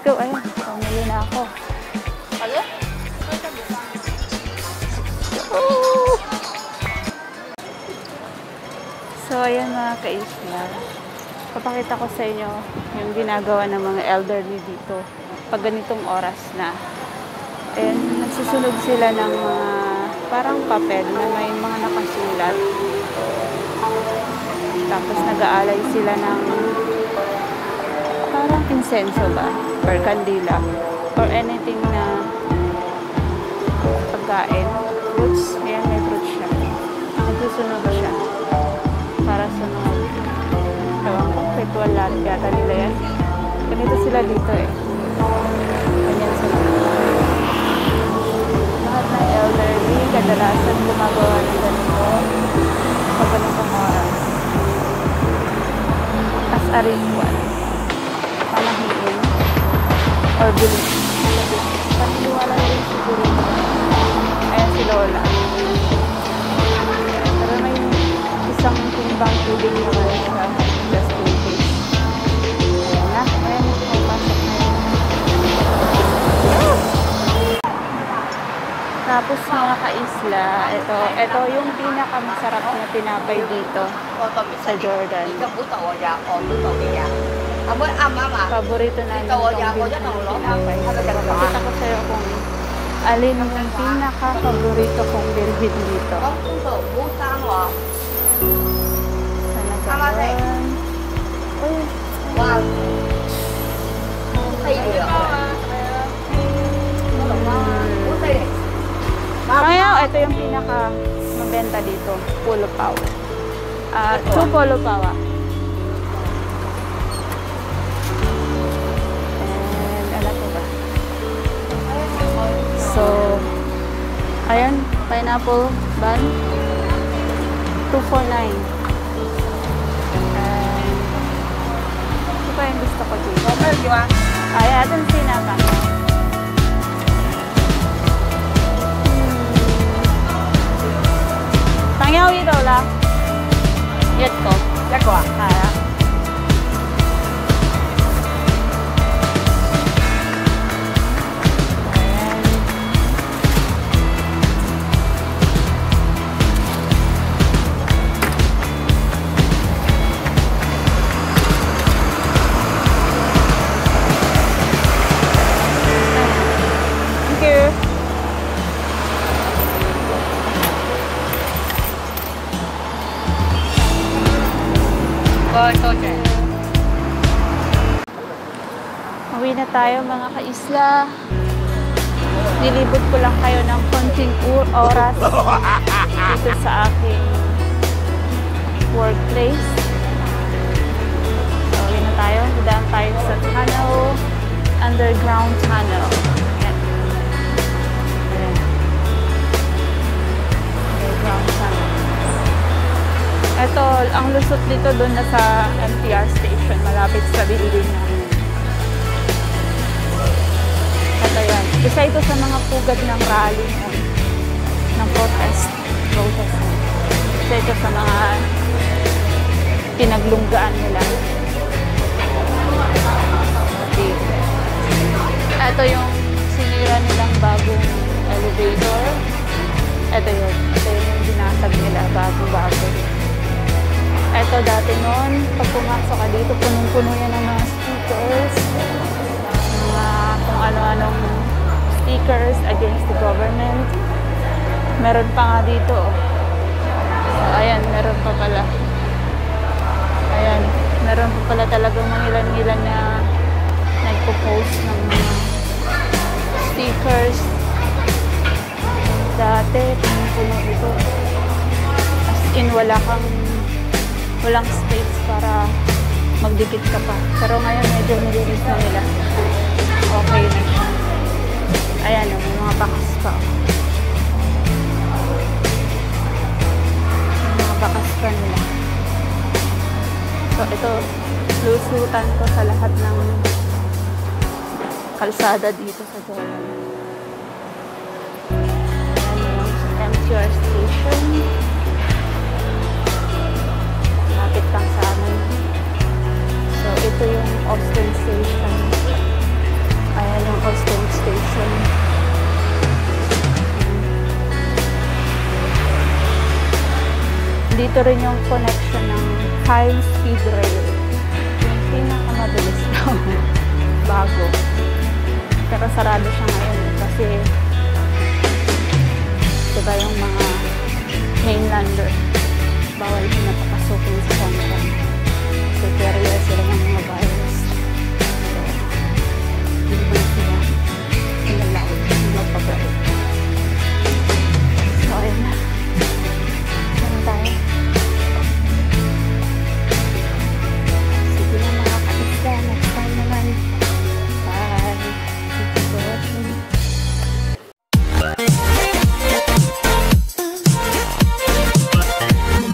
go. Ayun, pamili na ako. Oh! So, ayan mga kaisla. Papakita ko sa inyo yung ginagawa ng mga elderly dito pag ganitong oras na. And nagsusunog sila ng mga parang papel na may mga nakasulat. Tapos nag-aalay sila ng parang insenso ba? Or kandila. Or anything na pagkain. Fruits. Ayan, may fruits siya. Nagsusunog siya. Para sa mga ritual lahat yata nila yan. Ganito sila dito eh. Ganyan sila. Lahat ng elderly, kadalasan gumagawa ng ganito pag ganitong oras. As a ritual. Panahiin. Or belief. Paniniwala na rin siguro. Ayan si Lola. Pero may isang timbang tubig naman siya. Just in case. Ayan na. Ayan. Pagpasok na yun. Tapos mga kaisla, ito yung pinakamasarap na tinapay dito sa Jordan. Paborito namin itong bilhin tinapay. Pakita ko sa'yo kung alin yung pinaka-paborito kong bilhin dito. Sana gano'n. Uy. Ngayon, ito yung pinaka-mabenta dito. Pulo pao. 2 pulo pao. And ano po ba? So, ayan, pineapple bun. 249. And ito pa yung gusto ko dito. Ayan, ito yung sinaka. Tangyaw ito lang. Yet ko. Yet ko ah. Kaya. Uwi na tayo mga kaisla. Nilibot ko lang kayo ng konting oras dito sa aking workplace. So, uwi na tayo. Dadaan tayo sa tunnel, underground tunnel. Ayan. Ayan. Underground tunnel. Ito, ang lusot dito doon na sa MTR station, malapit sa building namin. Ito yan. Isa ito sa mga pugad ng rally ng protest. Isa ito sa mga pinaglunggaan nila. Okay. Ito yung sinira nilang bagong elevator. Ito yun. Ito yung binasag nila bago-bago. Ito dati noon, pag pumasok ka dito, punong-puno yan ng mga stickers. Mga kung ano-anong stickers against the government. Meron pa nga dito. So, ayan, meron pa pala. Ayan, meron pa pala talagang mga ilan-ilan na nagpo-post ng mga stickers. Dati, punong-puno ito. As in, walang space para magdikit ka pa. Pero ngayon medyo nilinis na nila. Okay na siya. Ayan o, may mga bakas pa. May mga bakas pa nila. So ito, lusutan ko sa lahat ng kalsada dito sa Jordan. Ayan yung MTR station. Lapit lang sa amin. So, ito yung Austin Station. ito rin yung connection ng high-speed rail. Yung pinakamabilis na bago. Pero sarado siya ngayon kasi diba yung mga mainlander bawal pinapapasukin sa Hong Kong kasi carrier sila ng mga bayan.